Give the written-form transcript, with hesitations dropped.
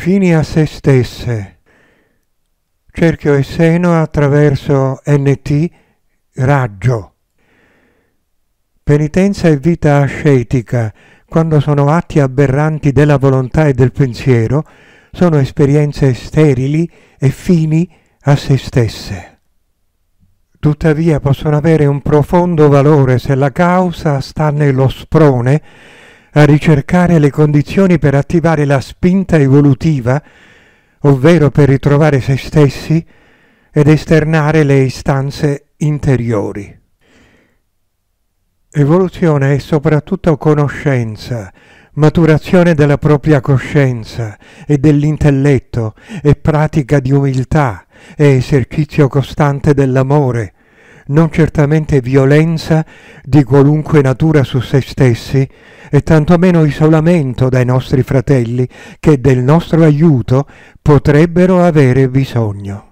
Fini a se stesse. Cerchio e seno attraverso NT raggio. Penitenza e vita ascetica, quando sono atti aberranti della volontà e del pensiero, sono esperienze sterili e fini a se stesse. Tuttavia possono avere un profondo valore se la causa sta nello sprone a ricercare le condizioni per attivare la spinta evolutiva, ovvero per ritrovare se stessi ed esternare le istanze interiori. Evoluzione è soprattutto conoscenza, maturazione della propria coscienza e dell'intelletto, e pratica di umiltà, e esercizio costante dell'amore, non certamente violenza di qualunque natura su se stessi, e tantomeno isolamento dai nostri fratelli che del nostro aiuto potrebbero avere bisogno.